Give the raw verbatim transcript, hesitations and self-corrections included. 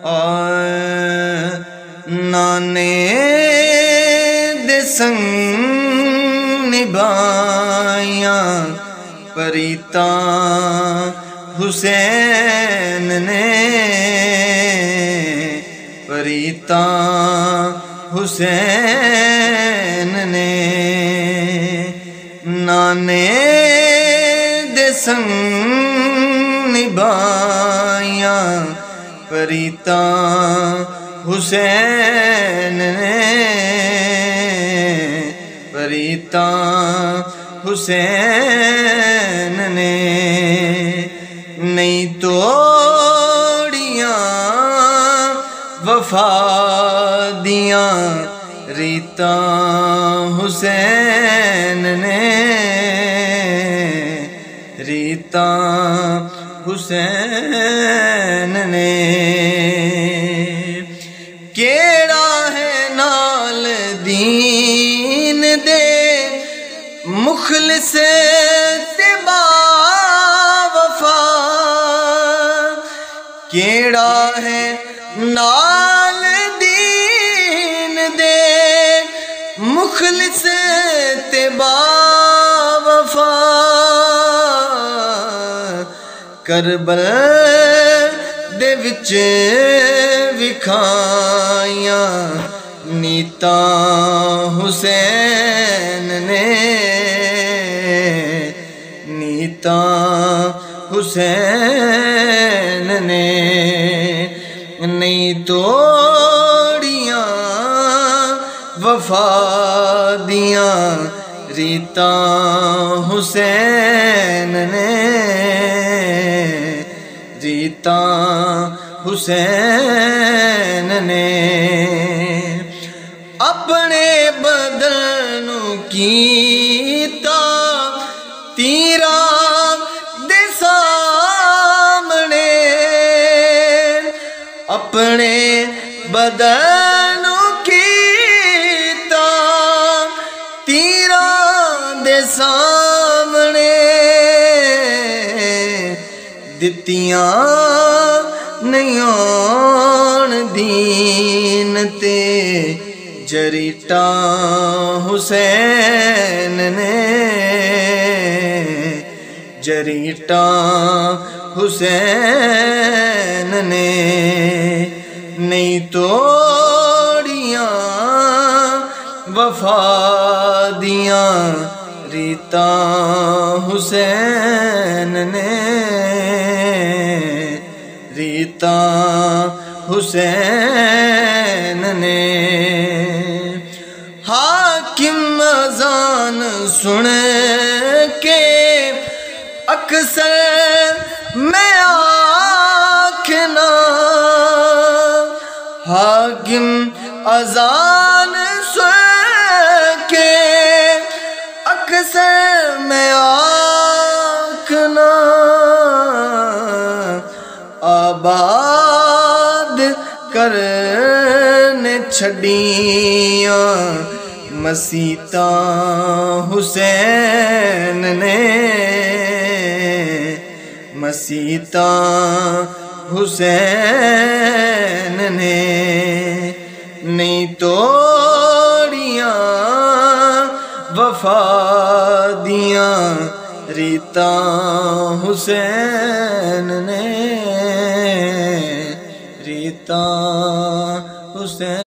نانے دے سنگ نبھائیاں پریتاں حسین نے پریتاں حسین نے نانے دے سنگ نبھائیاں پریتاں حسین نے پریتاں حسین نے نہیں توڑیاں وفا دیاں ریتاں حسین نے ریتاں حسین نے کیڑا ہے نال دین دے مخلص تے با وفا کیڑا ہے نال دین دے مخلص تے با وفا کربل دے وچ وکھائیاں نیتاں حسین نے نیتاں حسین نے نہیں توڑیاں وفا دیاں ریتاں حسین نے ریتاں حسین نے اپنے بدن کیتا تیراں دے سامنے اپنے بدن کیتا تیراں دے سامنے دتیاں نہیں آن دین تے جریٹاں حسین نے جریٹاں حسین نے نہیں توڑیاں وفا دیاں ریتاں حسین نے ریتاں حسین نے حاکم اذان سن کے اکثر میں آکھنا حاکم اذان سن کے اکثر میں آکھنا آباد کرنے چھڑیاں مسیتاں حسین نے مسیتاں حسین نے نہیں توڑیاں وفا دیاں ریتاں حسین نے ریتاں حسین